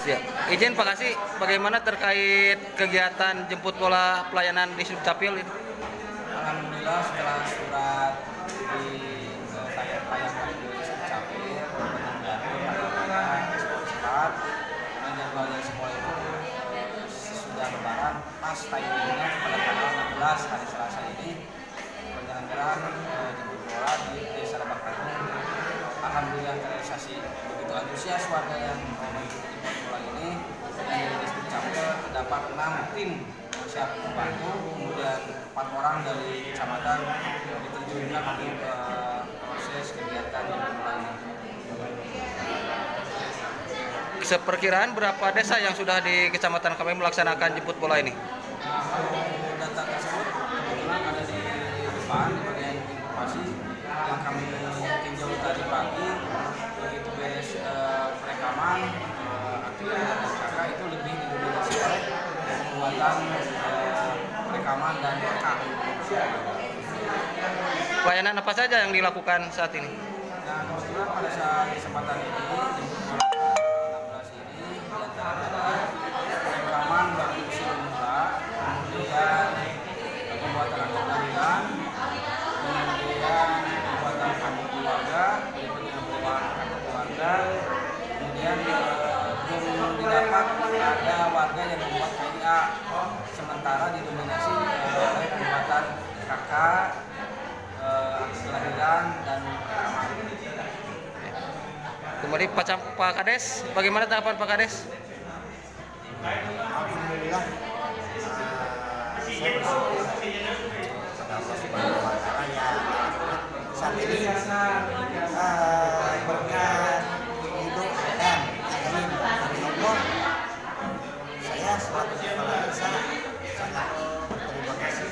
Siap. Izin Pak Kasih, bagaimana terkait kegiatan jemput bola pelayanan di Dukcapil itu? Alhamdulillah setelah surat ditayangkan di Dukcapil benar-benar cepat dan jadwalnya sekolah itu sudah lebaran pas timingnya pada tanggal 16 hari Selasa ini penyelenggaraan jemput bola di Desa Lebak Tanjung. Alhamdulillah terrealisasi. Begitu antusias warga yang mengikuti jemput bola ini, dan di Dukcapil terdapat 6 tim siap membantu, kemudian 4 orang dari kecamatan diterjunkan untuk proses kegiatan jemput bola ini. Seperkiraan berapa desa yang sudah di kecamatan kami melaksanakan jemput bola ini? Data tersebut kebetulan ada di depan di bagian informasi yang kami tinjau tadi pagi. Begitu beres perekaman aktivitas SKK itu lebih didominasi oleh pembuatan perekaman dan rekam. Pelayanan apa saja yang dilakukan saat ini? Nah, kebetulan pada saat kesempatan ini jemput bola 16 ini diantaranya perekaman bagi usia muda, kemudian pembuatan akte kelahiran, kemudian pembuatan kartu keluarga, berikutnya pembuatan kartu keluarga, kemudian belum didapat ada warga yang membuat KIA, sementara didominasi oleh pembuatan KK, akte kelahiran dan perekaman. Kemudian Pak Kades, bagaimana tanggapan Pak Kades? Alhamdulillah, saya bersyukur pada Allah Subhanahu wa Ta'ala yang saat ini berkat hidup dan izin dari Allah, saya selaku kepala desa sangat berterima kasih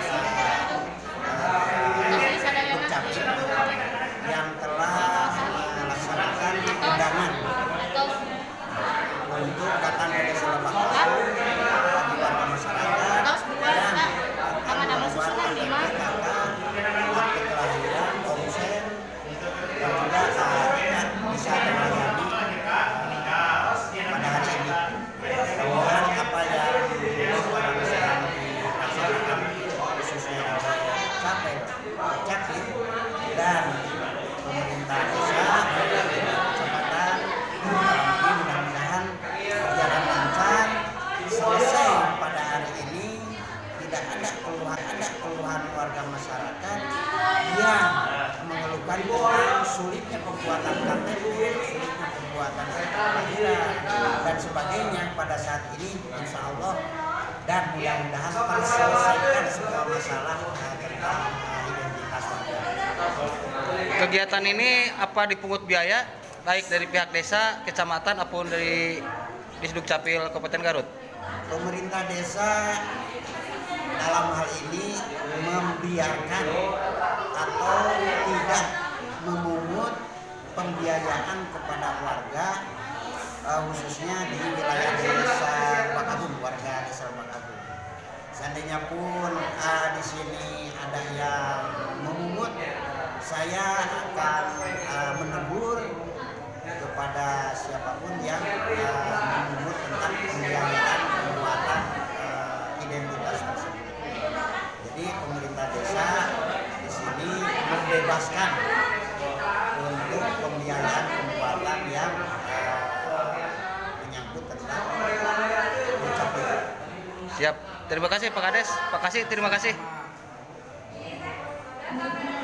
kepada Dukcapil yang telah melaksanakan undangan untuk datang ke Desa Lebak Tanjung bagi warga masyarakat dan akan membuat akte kelahiran, konsen, dan juga akan bisa terlayani pada hari ini. Mudah-mudahan apa yang para masyarakat dilaksanakan khususnya oleh Dukcapil dan pemerintah desa kecamatan mudah-mudahan berjalan lancar, selesai pada hari ini, tidak ada keluhan warga masyarakat yang mengeluhkan tentang sulitnya pembuatan KTP, sulitnya pembuatan kelahiran dan sebagainya. Pada saat ini insya Allah dan mudah-mudahan terselesaikan semua masalah tentang identitas warga. Kegiatan ini apa dipungut biaya baik dari pihak desa, kecamatan maupun dari Dukcapil Kabupaten Garut? Pemerintah desa dalam hal ini membiarkan atau tidak memungut pembiayaan kepada warga, khususnya di wilayah Desa Lebak Agung, warga Desa Lebak Agung. Seandainya pun di sini ada yang memungut, saya akan menegur kepada siapapun yang memungut tentang pembiayaan pembuatan identitas tersebut. Jadi pemerintah desa di sini membebaskan untuk pembiayaan pembuatan yang menyangkut tentang Dukcapil. Siap. Terima kasih Pak Kades. Pak Kasih, terima kasih.